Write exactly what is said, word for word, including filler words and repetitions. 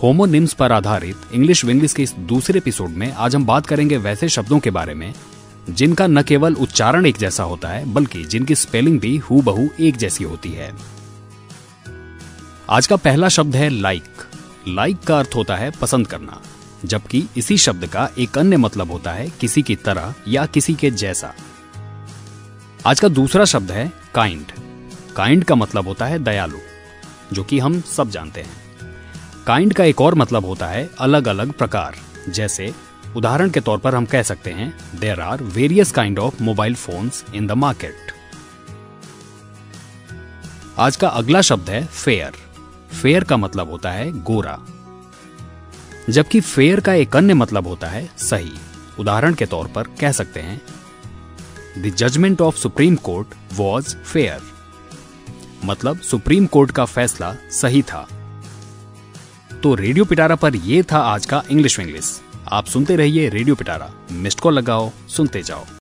Homonyms पर आधारित English Vinglish के इस दूसरे एपिसोड में आज हम बात करेंगे वैसे शब्दों के बारे में जिनका न केवल उच्चारण एक जैसा होता है बल्कि जिनकी स्पेलिंग भी हूबहू एक जैसी होती है। आज का पहला शब्द है लाइक। लाइक का अर्थ होता है पसंद करना, जबकि इसी शब्द का एक अन्य मतलब होता है किसी की तरह या किसी के जैसा। आज का दूसरा शब्द है काइंड। काइंड का मतलब होता है दयालु, जो कि हम सब जानते हैं। काइंड का एक और मतलब होता है अलग अलग प्रकार। जैसे उदाहरण के तौर पर हम कह सकते हैं there are various kind of mobile phones in the market. आज का अगला शब्द है फेयर। फेयर का मतलब होता है गोरा, जबकि फेयर का एक अन्य मतलब होता है सही। उदाहरण के तौर पर कह सकते हैं the judgement of supreme court was fair, मतलब सुप्रीम कोर्ट का फैसला सही था। तो रेडियो पिटारा पर यह था आज का इंग्लिश विंग्लिश। आप सुनते रहिए रेडियो पिटारा। मिस्ड कॉल लगाओ, सुनते जाओ।